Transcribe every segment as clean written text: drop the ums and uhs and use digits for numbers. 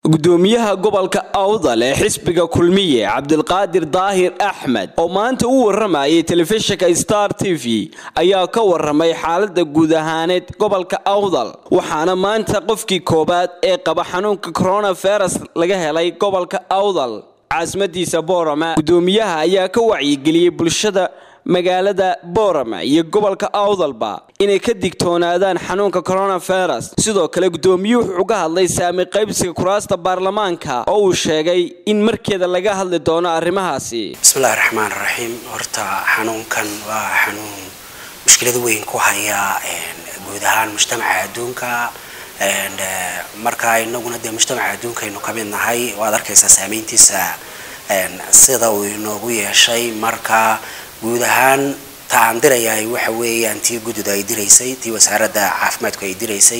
gudoomiyaha gobolka Awdal ee xisbiga kulmiye Cabdilqaadir Daahir Axmed oo maanta u waramayay telefishinka Star TV ayaa ka waramay xaaladda guud ahaaneed gobolka Awdal waxaana maanta qofkii koobaad ee qaba xanuunka coronavirus laga helay gobolka Awdal caasimaddiisa Boorama. Gudoomiyaha ayaa ka wacyigeliyay bulshada magaalada Boorama iyo gobolka Awdalba inay ka digtoonaadaan xanuunka coronavirus. Sidoo kale gudoomiyuhu wuxuu ka hadlay saami qaybsiga kuraasta baarlamaanka oo uu sheegay in markeeda laga hadli doono arrimahaasi. Bismillahir Rahmaanir Rahiim. Horta xanuunkan waa xanuun mushkilad weyn ku haya guud ahaan mujtamaca adduunka marka inaguna mujtamaca adduunka aynu ka mid nahay waad arkaysaa saameyntiisa sida uu inoogu yeeshay marka guud ahaan taan dirayay waxa weeyaan tii guddida ay diraysay tii wasaaradda caafimaadku ay diraysay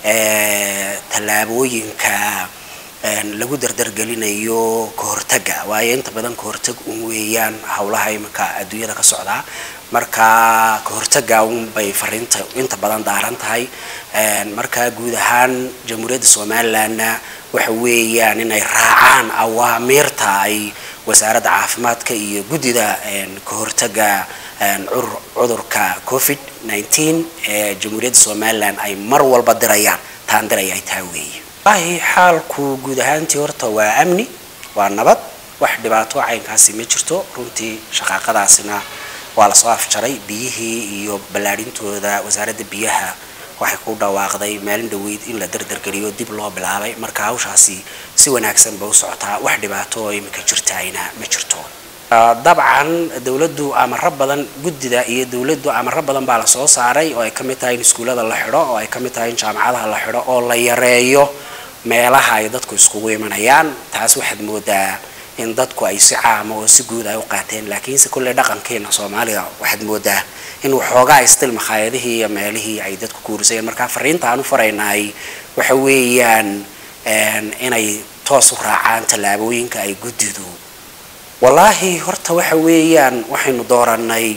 tallaabooyinka lagu dardargelinayo ka hortagga waayo inta badan ka hortag weeyaan hawlaha imika adduunyada ka socda marka ka hortagga bay fariinta inta badan daaran tahay marka guud ahaan jamhuuriyadda Soomaaliland waxa weeyaan inay raacaan awaamirta ay wasaaradda caafimaadka iyo guddida ka hortagga cudurka COVID-19 ee jamhuuriyadda Soomaaliland ay mar walba dirayaan taan dirayay taa weeye xaalku guud ahaantii horta waa amni waa nabad wax dhibaato caynkaasi ma jirto runtii shaqaaqadaasina waa la soo afjaray biyihii iyo balaadintooda wasaaradda biyaha waxay ku dhawaaqday maalin dhaweyd in la dardargeliyo dib loo bilaabay marka hawshaasi si wanaagsan baa u socotaa wax dhibaato oo imika jirtaayna ma jirto dabcan dawladdu amar badan guddida iyo dawladdu amar badan baa la soo saaray oo ay ka mid tahay in iskuulada la xidho oo ay ka mid tahay in jaamacadaha la xidho oo la yareeyo meelaha ay dadku iskugu imanayaan taas waxaad moodaa in dadku ay si caam oo si guud ay u qaateen laakiin si kulli dhaqankeena Soomaaliga waxaad moodaa in waxoogaa istil makhaayadihii iyo meelihii ay dadku kuursayeen marka fariinta aan u faraynay waxa weeyaan inay toos u raacaan tallaabooyinka ay guddidu wallahi horta waxa weeyaan waxaynu dooranay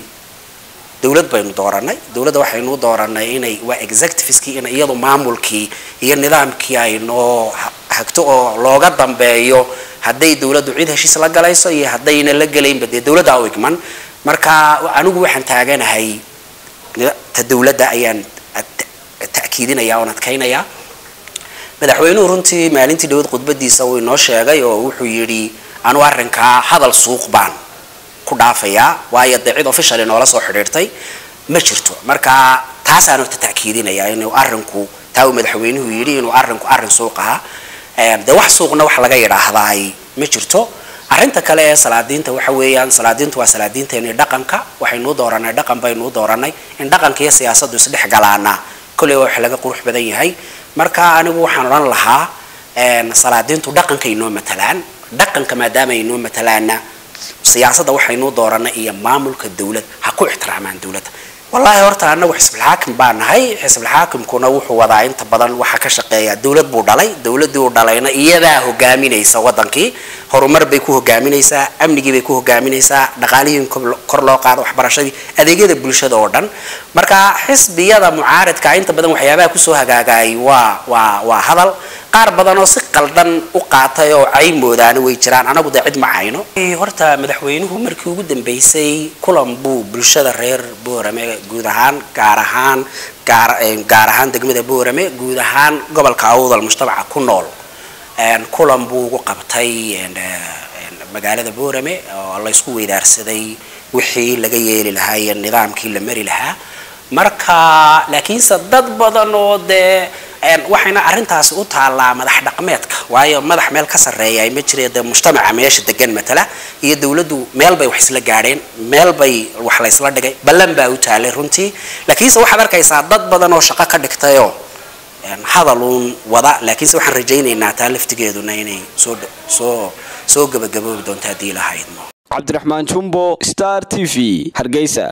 dawladda waxaynu dooranay inay waa executiveski in iyadu maamulkii iyo nidaamkii ay noo hagto oo looga dambeeyo hadday dawladdu cid heshiis la galayso iyo haddayna la galaynba dawladda u igman marka anigu waxaan taaganahay ta dawladda ayaan ta'kiidinaya oo adkaynaya madaxweynuhu runtii maalintii dawlad khudbadiisa uu inoo sheegay oo wuxuu yiri anu arrinka hadal suuq baan ku dhaafaya waayo cid official inoo la soo xiriirtay ma jirto marka taas aanu ta'kiidinaya inuu arrinku taa madaxweynuhu yiri inuu arrinku arrin suuq ah wax suuqna wax laga yiraahday ma jirto arrinta kale ee salaadiinta waxa weeyaan salaadiintu waa salaadiinteena dhaqanka waxaynu dooranay dhaqan baynu dooranay in dhaqanka iyo siyaasaddu is dhex galaana kulli wax laga qurux badan yahay marka anigu waxaan oran lahaa salaadiintu dhaqanka inoo matalaan dhaqanka maadaama inoo matalaana siyaasadda waxaynu dooranay iyo maamulka dawlad ha ku ixtiraamaan dawladda wallahi horta anagu xisbul xaakim baan nahay xisbul xaakimkuna wuxuu wadaa inta badan waxa ka shaqeeya dawlad buu dhalay dawladii uu dhalayna iyada hogaaminaysa wadankii horumar bay ku hogaaminaysaa amnigii bay ku hogaaminaysaa dhaqaalihiin kor loo qaado waxbarashadii adeegyada bulshada oo dhan marka xisbiyada mucaaradka inta badan waxyaabaha ku soo hagaagay waa hadal qaar badan oo si qaldan u qaatay oo ay moodaan way jiraan anagu cid ma hayno horta madaxweynuhu markii ugu dambeysay kulan buu bulshada reer Boorame guud ahaan gaar ahaan degmada Boorame guud ahaan gobolka Awdal mujtamaca ku nool kulan buu ugu qabtay magaalada Boorame oo la isku weydaarsaday wixii laga yeeli lahaa iyo nidaamkii la mari lahaa marka laakiin dad badan oo waxayna arrintaas u taalaa madax dhaqameedka waayo madax meel ka sareeya ay ma jireen mujtamaca meesha degan matala iyo dawladdu meel bay wax isla gaareen meel bay wax la isla dhigay ballan baa u taalay runtii laakiin waxaad arkaysaa dad badan oo shaqo ka dhigtayo hadaluun wada laakiin waxaan rajaynaynaa taa laftigeeduna inay soo gabagaboobi doonto hadii la haydmo Cabdiraxmaan Jumbo Star TV Hargeysa.